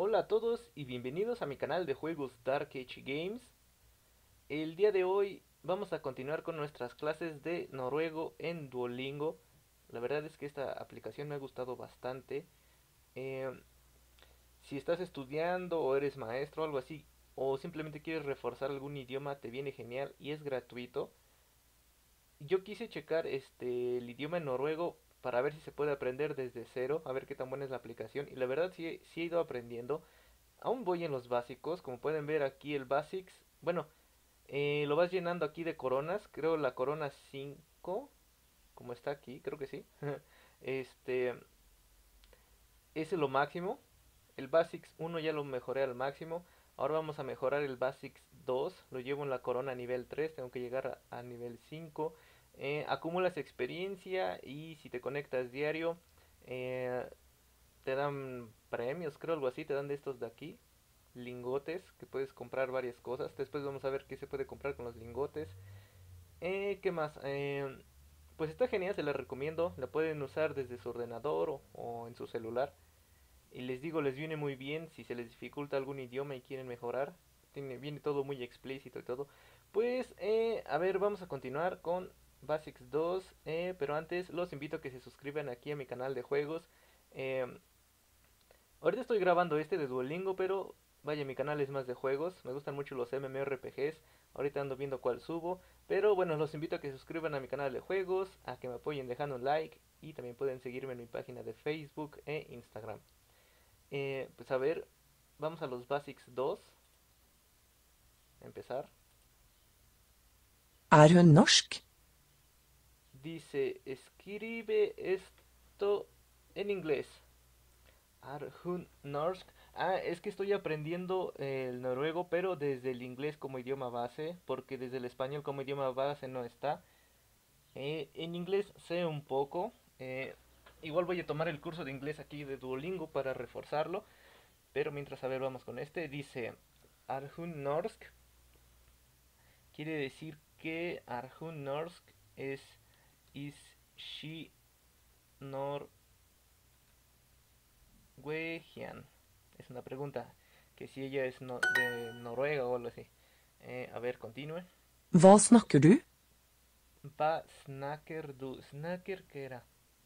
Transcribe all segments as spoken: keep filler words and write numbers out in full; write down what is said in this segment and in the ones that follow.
Hola a todos y bienvenidos a mi canal de juegos Dark Age Games. El día de hoy vamos a continuar con nuestras clases de noruego en Duolingo. La verdad es que esta aplicación me ha gustado bastante. Eh, si estás estudiando o eres maestro o algo así, o simplemente quieres reforzar algún idioma, te viene genial y es gratuito. Yo quise checar este el idioma en noruego para ver si se puede aprender desde cero, a ver qué tan buena es la aplicación. Y la verdad sí, sí he ido aprendiendo. Aún voy en los básicos, como pueden ver aquí el Basics. Bueno, eh, lo vas llenando aquí de coronas. Creo la corona cinco, como está aquí, creo que sí. Este, ese es lo máximo. El Basics uno ya lo mejoré al máximo. Ahora vamos a mejorar el Basics dos. Lo llevo en la corona nivel tres. Tengo que llegar a, a nivel cinco. Eh, acumulas experiencia y si te conectas diario, eh, te dan premios, creo algo así. Te dan de estos de aquí, lingotes, que puedes comprar varias cosas. Después vamos a ver qué se puede comprar con los lingotes. Eh, ¿Qué más? Eh, pues está genial, se la recomiendo. La pueden usar desde su ordenador o, o en su celular. Y les digo, les viene muy bien si se les dificulta algún idioma y quieren mejorar. Tiene, viene todo muy explícito y todo. Pues, eh, a ver, vamos a continuar con Basics dos. Eh, pero antes los invito a que se suscriban aquí a mi canal de juegos. Eh, Ahorita estoy grabando este de Duolingo, pero vaya, mi canal es más de juegos. Me gustan mucho los MMORPGs. Ahorita ando viendo cuál subo. Pero bueno, los invito a que se suscriban a mi canal de juegos, a que me apoyen dejando un like. Y también pueden seguirme en mi página de Facebook e Instagram. Eh, pues a ver, vamos a los Basics dos. Empezar. Er hun norsk? Dice, escribe esto en inglés. Arhun Norsk. Ah, es que estoy aprendiendo eh, el noruego, pero desde el inglés como idioma base, porque desde el español como idioma base no está. Eh, en inglés sé un poco. eh, igual voy a tomar el curso de inglés aquí de Duolingo para reforzarlo. Pero mientras, a ver, vamos con este. Dice Arhun Norsk. Quiere decir que Arhun Norsk es Is she Norwegian. Es una pregunta. Que si ella es no- de Noruega o algo así. Eh, a ver, continúe. Hva snakker du? Va snacker du. Snacker, ¿qué era?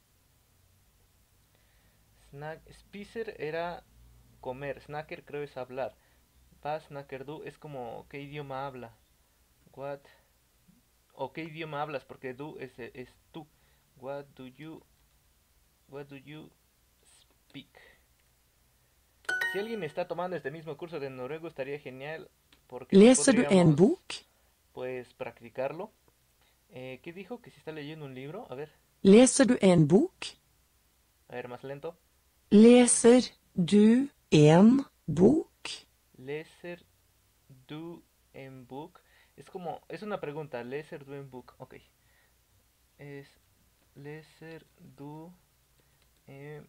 Snack. Spicer era comer. Snacker creo es hablar. Va snacker du es como ¿qué idioma habla? What? O ¿qué idioma hablas? Porque du es, es tú. What do you. What do you speak? Si alguien está tomando este mismo curso de noruego estaría genial porque así Leser du en podríamos bok? pues practicarlo. Eh, ¿Qué dijo? ¿Que si está leyendo un libro? A ver, Leser du en bok? a ver, más lento. Leser du en bok? Leser du en book. Es como, es una pregunta. Leser du en book. Ok. Es leser du en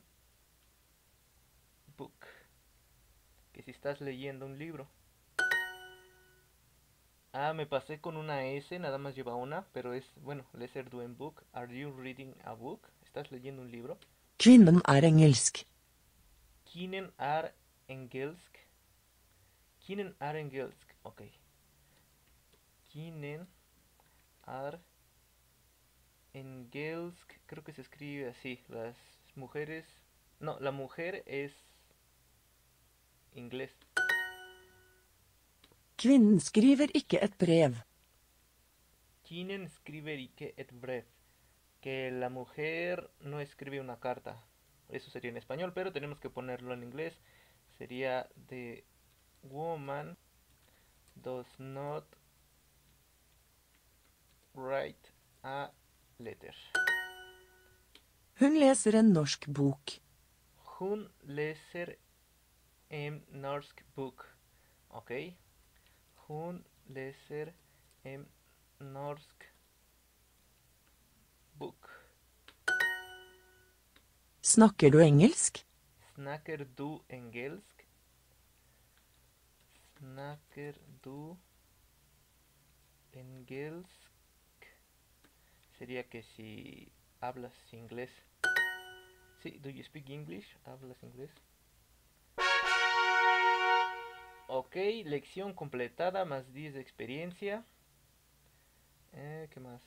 book. Que si estás leyendo un libro. Ah, me pasé con una S, nada más lleva una, pero es, bueno, leser du en book. Are you reading a book? ¿Estás leyendo un libro? Kvinnen er engelsk. Kinen ar engelsk. Kinen ar engelsk. Ok. Kinen ar engelsk. Creo que se escribe así. Las mujeres. No, la mujer es inglés. Kvinnen skriver ikke et brev. Kinen skriver ikke et brev. Que la mujer no escribe una carta. Eso sería en español, pero tenemos que ponerlo en inglés. Sería the woman does not write a letter. Hun leser en norsk bok. Hun leser en norsk book. Ok. Hun leser en norsk book. Snakker du engelsk? Snakker du engelsk? Snakker du engelsk? Sería que si hablas inglés. Sí, do you speak English? ¿Hablas inglés? Ok, lección completada, más diez de experiencia. Eh, ¿qué más?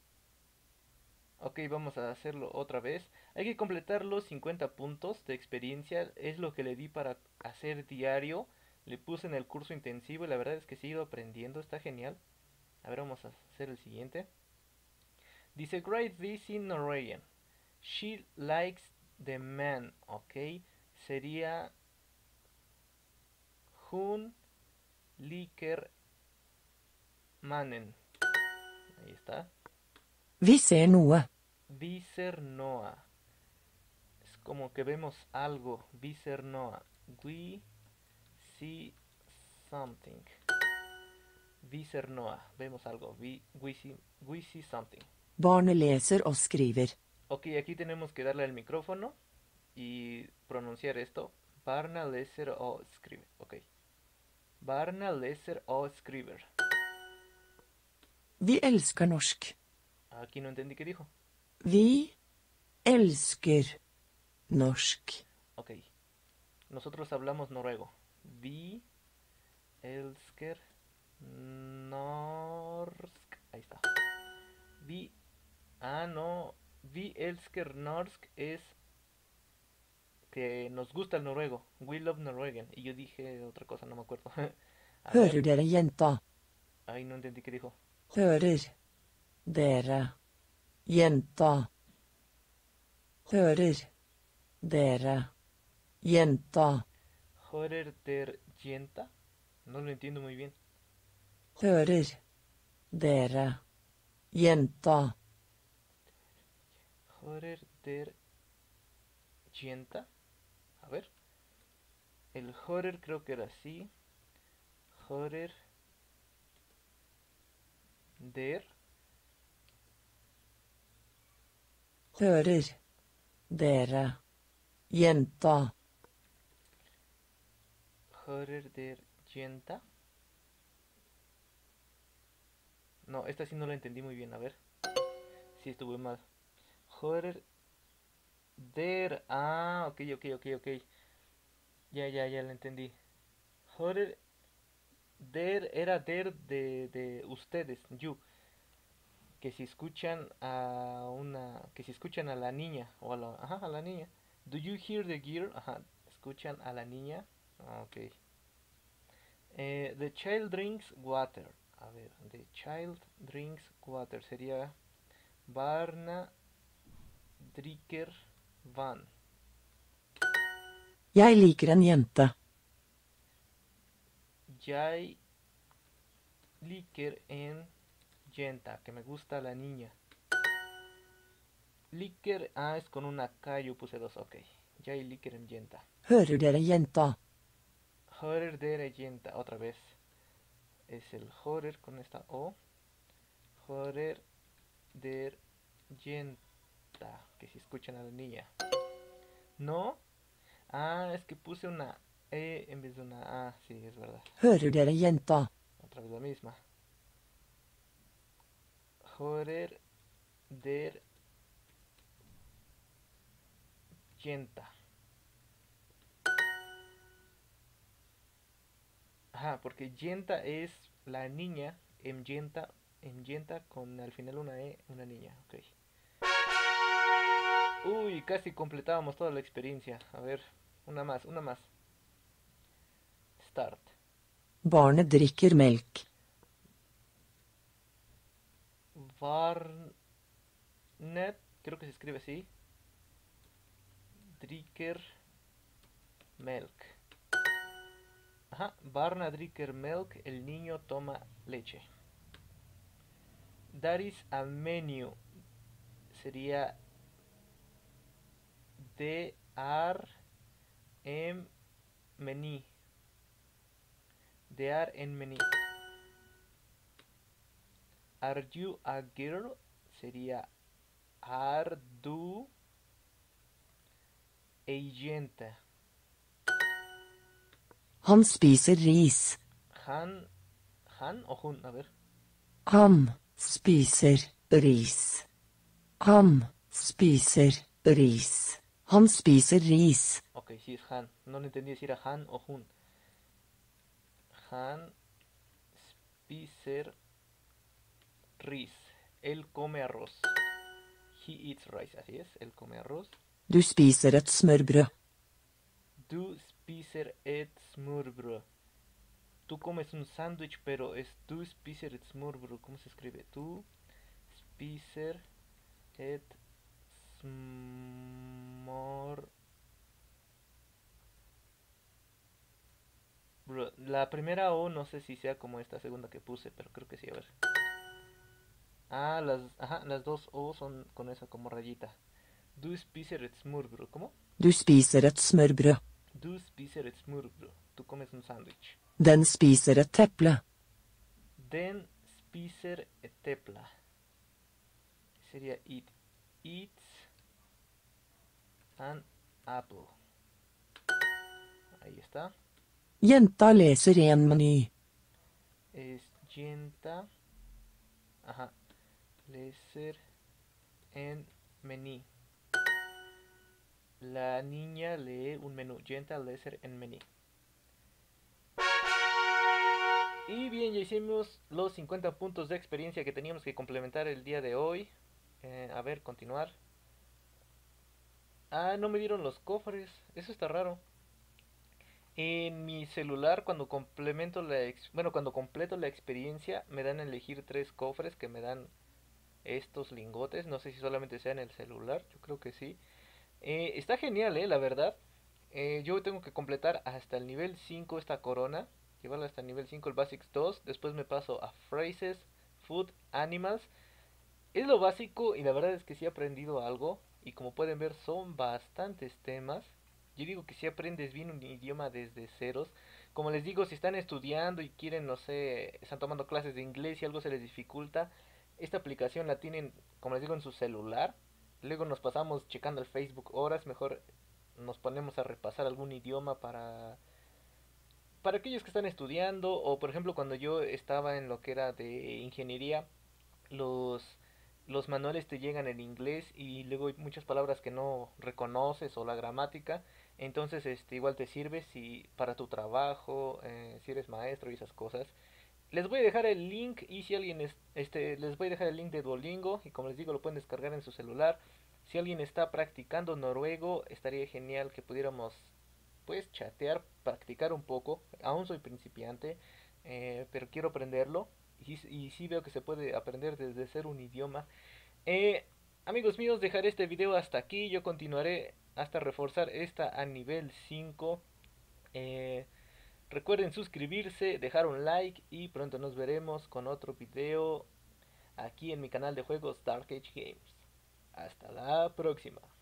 Ok, vamos a hacerlo otra vez. Hay que completar los cincuenta puntos de experiencia. Es lo que le di para hacer diario. Le puse en el curso intensivo y la verdad es que he ido aprendiendo. Está genial. A ver, vamos a hacer el siguiente. Dice, Great this in Norwegian. She likes the man. Ok, sería Hun liker mannen. Ahí está. Vi ser noe. Viser Noah. Es como que vemos algo. Viser Noah. We see something. Viser Noah. Vemos algo. We, we, see, we see something. Barnet leser og skriver. Ok, aquí tenemos que darle al micrófono y pronunciar esto. Barna leser o skriver. Ok. Barna leser o skriver. Vi elsker norsk. Aquí no entendí qué dijo. Vi elsker norsk. Ok. Nosotros hablamos noruego. Vi elsker norsk. Ahí está. Vi. Ah, no. Vi elsker norsk es que nos gusta el noruego. We love Norwegian. Y yo dije otra cosa, no me acuerdo. A Hører ver. dere jenta? Ay, no entendí qué dijo. Hører dere jenta? Hører dere jenta? Hører der jenta. No lo entiendo muy bien. Hører dere jenta? Hører der jenta. A ver. El hører creo que era así. Hører der. Hører dere jenta? Hører der jenta. No, esta sí no la entendí muy bien. A ver. Sí, estuve mal. Hører der. Ah, ok, ok, ok, ok. Ya, ya, ya la entendí. Hører der era der de, de ustedes, you. Que si escuchan a una. Que si escuchan a la niña. O a la. Ajá, a la niña. Do you hear the girl? Ajá. Escuchan a la niña. Ok. Eh, the child drinks water. A ver, the child drinks water. Sería Barna drikker vann. Jeg liker en jente. Jeg liker en jenta. Que me gusta la niña. Liker, ah, es con una K, yo puse dos, ok. Jeg liker en jenta. Hører dere jenta? Hører dere jenta, otra vez. Es el hører con esta O. Hører der jenta. Que si escuchan a la niña. No. Ah, es que puse una E en vez de una A. Sí, es verdad. Hører dere jenta? Otra vez la misma. Hører der jenta. Ajá, porque yenta es la niña. En yenta, en yenta con al final una E, una niña. Ok. Uy, casi completábamos toda la experiencia. A ver, una más, una más. Start. Barnet drikker melk. Barnet, creo que se escribe así. Drikker melk. Ajá, Barna drikker melk, el niño toma leche. That is a menu. Sería de ar en menu. De ar en menu. Are you a girl? Sería are du a jente. Han spiser ris. Han, han o hun, a ver. Han spiser ris. Han spiser ris. Han spiser ris. Ok, sí es han. No le entendí si era han o hun. Han spiser ris. Él come arroz. He eats rice, así es, él come arroz. Du spiser et smørbrød. Du spiser et smørbrød. Tú comes un sándwich, pero es du spiser et smørbrød. ¿Cómo se escribe? Du spiser et smørbrød. La primera O no sé si sea como esta segunda que puse, pero creo que sí, a ver. Ah, las, ajá, las dos O son con esa como rayita. Du spiser et smørbrød. ¿Cómo? Du spiser et smørbrød. Du spiser et smørbrød. Tú comes un sándwich. Den spiser et teple. Den spiser et teple. Sería it eats an apple. Ahí está. Jenta leser en meny. Es jenta. Ajá. Leser en menú. La niña lee un menú. Jenta leser en menú. Y bien, ya hicimos los cincuenta puntos de experiencia que teníamos que complementar el día de hoy. Eh, a ver, continuar. Ah, no me dieron los cofres. Eso está raro. En mi celular, cuando complemento la ex bueno, cuando completo la experiencia, me dan a elegir tres cofres que me dan estos lingotes. No sé si solamente sea en el celular, yo creo que sí. Eh, está genial, eh, la verdad. Eh, yo tengo que completar hasta el nivel cinco esta corona. Llevarla hasta el nivel cinco el Basics dos. Después me paso a Phrases, Food, Animals. Es lo básico y la verdad es que sí he aprendido algo. Y como pueden ver son bastantes temas. Yo digo que si aprendes bien un idioma desde ceros, como les digo, si están estudiando y quieren, no sé, están tomando clases de inglés y algo se les dificulta, esta aplicación la tienen, como les digo, en su celular. Luego nos pasamos checando el Facebook horas, mejor nos ponemos a repasar algún idioma para para aquellos que están estudiando o por ejemplo cuando yo estaba en lo que era de ingeniería, los los manuales te llegan en inglés y luego hay muchas palabras que no reconoces o la gramática, entonces este igual te sirve si para tu trabajo, eh, si eres maestro y esas cosas. Les voy a dejar el link y si alguien es, este les voy a dejar el link de Duolingo y como les digo lo pueden descargar en su celular. Si alguien está practicando noruego, estaría genial que pudiéramos pues chatear, practicar un poco. Aún soy principiante, eh, pero quiero aprenderlo. Y, y sí veo que se puede aprender desde ser un idioma. Eh, Amigos míos, dejaré este video hasta aquí. Yo continuaré hasta reforzar esta a nivel cinco. Eh, Recuerden suscribirse, dejar un like y pronto nos veremos con otro video aquí en mi canal de juegos Dark Age Games. Hasta la próxima.